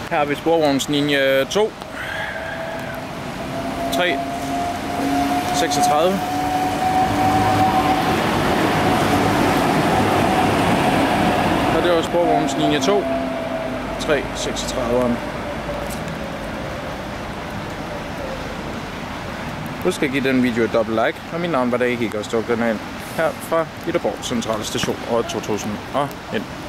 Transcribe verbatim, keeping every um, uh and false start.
Her er vi sporvognslinje to, tre seksogtredive. Og det var sporvognslinje to, tre seksogtredive. Husk at give den video et dobbelt like, og mit navn var Dage Higger, og stuk den af her fra Jødeborg Centrale Station år to tusind og et.